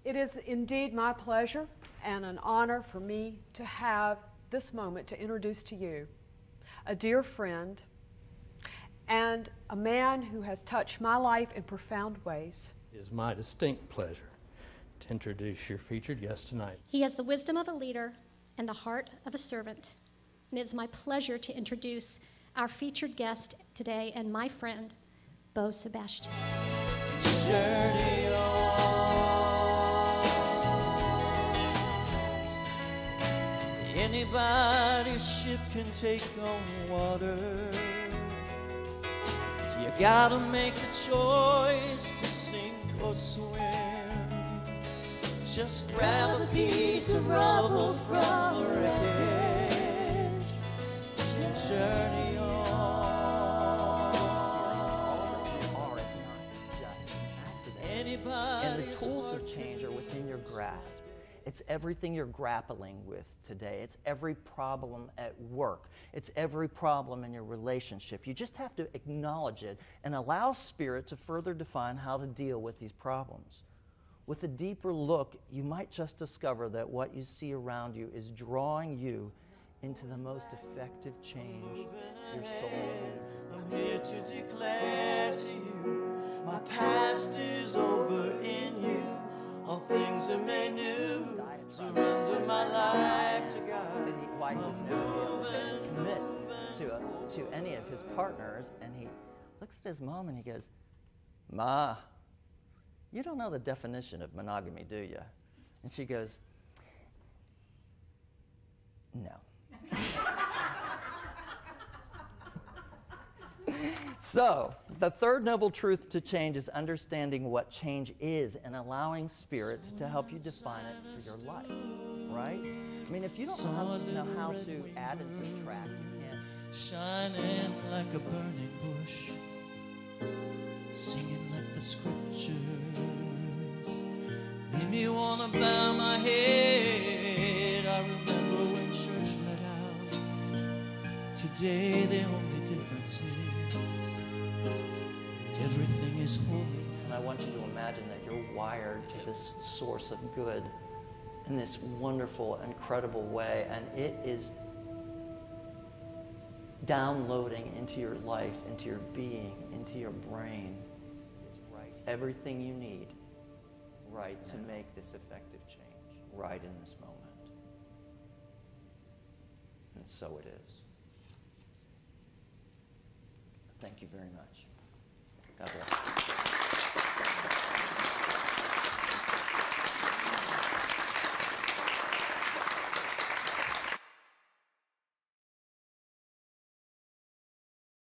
It is indeed my pleasure and an honor for me to have this moment to introduce to you a dear friend and a man who has touched my life in profound ways. It is my distinct pleasure to introduce your featured guest tonight. He has the wisdom of a leader and the heart of a servant. And it is my pleasure to introduce our featured guest today and my friend, Bo Sebastian. Journey on. Anybody's ship can take on water. You gotta make the choice to sink or swim. Just grab a piece of rubble from the wreckage and journey on. And the tools of change are within your grasp. It's everything you're grappling with today. It's every problem at work. It's every problem in your relationship. You just have to acknowledge it and allow Spirit to further define how to deal with these problems. With a deeper look, you might just discover that what you see around you is drawing you into the most effective change your soul needs. I'm here to declare to you, my past is over in you. All things are made new. Surrender my life to God. Why he's never been able to commit to any of his partners, and he looks at his mom and he goes, "Ma, you don't know the definition of monogamy, do you?" And she goes, "No." So, the third noble truth to change is understanding what change is and allowing Spirit to help you define it for your life, right? I mean, if you don't know how to add and subtract, you can't. Shining like a burning bush, singing like the scriptures, made me wanna bow my head. I remember when church let out. Today the only difference is everything is holy. And I want you to imagine that you're wired to this source of good in this wonderful, incredible way, and it is downloading into your life, into your being, into your brain, everything you need, right, to make this effective change, right in this moment. And so it is. Thank you very much. God bless.